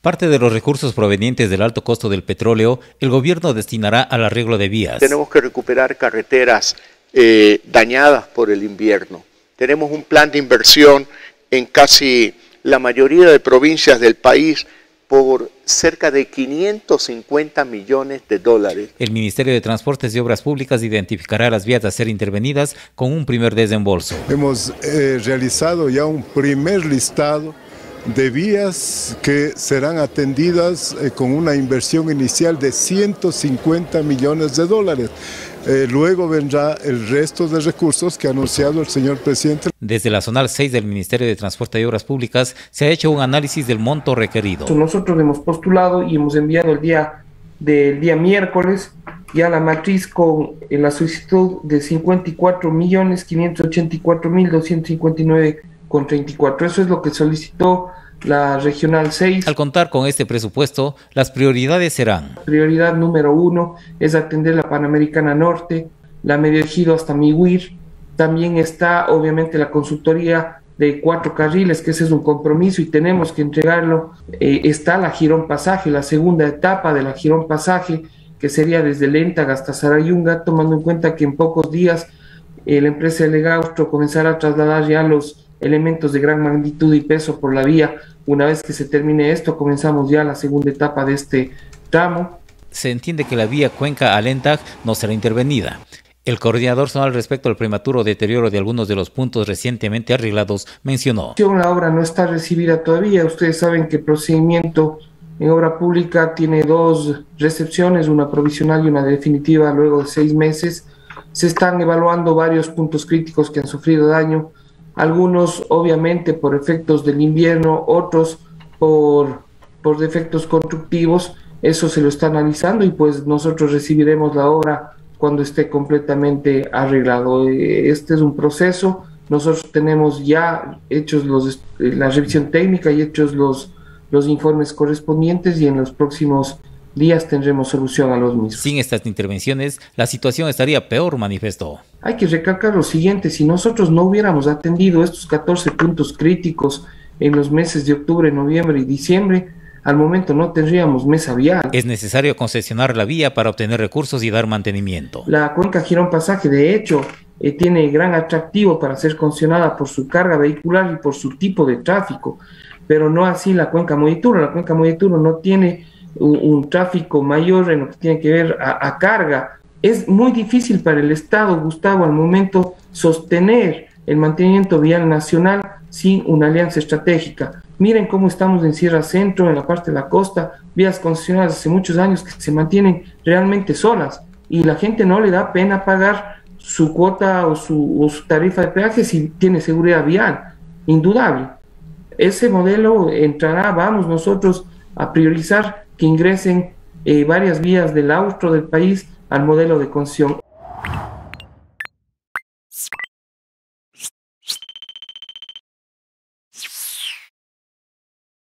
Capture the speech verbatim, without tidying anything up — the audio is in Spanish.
Parte de los recursos provenientes del alto costo del petróleo, el gobierno destinará al arreglo de vías. Tenemos que recuperar carreteras eh, dañadas por el invierno. Tenemos un plan de inversión en casi la mayoría de provincias del país por cerca de quinientos cincuenta millones de dólares. El Ministerio de Transportes y Obras Públicas identificará las vías a ser intervenidas con un primer desembolso. Hemos eh, realizado ya un primer listado de vías que serán atendidas eh, con una inversión inicial de ciento cincuenta millones de dólares. Eh, luego vendrá el resto de recursos que ha anunciado el señor presidente. Desde la zonal seis del Ministerio de Transporte y Obras Públicas se ha hecho un análisis del monto requerido. Nosotros hemos postulado y hemos enviado el día del día miércoles ya la matriz con la solicitud de cincuenta y cuatro millones quinientos ochenta y cuatro mil doscientos cincuenta y nueve con treinta y cuatro. Eso es lo que solicitó la Regional seis. Al contar con este presupuesto, las prioridades serán: prioridad número uno es atender la Panamericana Norte, la Medio Ejido hasta Mihuir. También está obviamente la consultoría de cuatro carriles, que ese es un compromiso y tenemos que entregarlo. Eh, está la Girón Pasaje, la segunda etapa de la Girón Pasaje, que sería desde Lentag hasta Sarayunga, tomando en cuenta que en pocos días eh, la empresa de Legaustro comenzará a trasladar ya los elementos de gran magnitud y peso por la vía. Una vez que se termine esto, comenzamos ya la segunda etapa de este tramo. Se entiende que la vía Cuenca a Lentag no será intervenida. El coordinador zonal respecto al prematuro deterioro de algunos de los puntos recientemente arreglados mencionó: la obra no está recibida todavía. Ustedes saben que el procedimiento en obra pública tiene dos recepciones, una provisional y una definitiva luego de seis meses. Se están evaluando varios puntos críticos que han sufrido daño. Algunos obviamente por efectos del invierno, otros por, por defectos constructivos. Eso se lo está analizando y pues nosotros recibiremos la obra cuando esté completamente arreglado. Este es un proceso. Nosotros tenemos ya hechos los, la revisión técnica y hechos los, los informes correspondientes y en los próximos días tendremos solución a los mismos. Sin estas intervenciones, la situación estaría peor, manifestó. Hay que recalcar lo siguiente: si nosotros no hubiéramos atendido estos catorce puntos críticos en los meses de octubre, noviembre y diciembre, al momento no tendríamos mesa vial. Es necesario concesionar la vía para obtener recursos y dar mantenimiento. La Cuenca Girón Pasaje, de hecho, eh, tiene gran atractivo para ser concesionada por su carga vehicular y por su tipo de tráfico, pero no así la Cuenca Moyituro. La Cuenca Moyituro no tiene un, un tráfico mayor en lo que tiene que ver a, a carga. Es muy difícil para el Estado, Gustavo, al momento sostener el mantenimiento vial nacional sin una alianza estratégica. Miren cómo estamos en Sierra Centro, en la parte de la costa, vías concesionadas hace muchos años que se mantienen realmente solas y la gente no le da pena pagar su cuota o su, o su tarifa de peaje si tiene seguridad vial, indudable. Ese modelo entrará, vamos nosotros a priorizar que ingresen eh, varias vías del austro del país al modelo de concesión.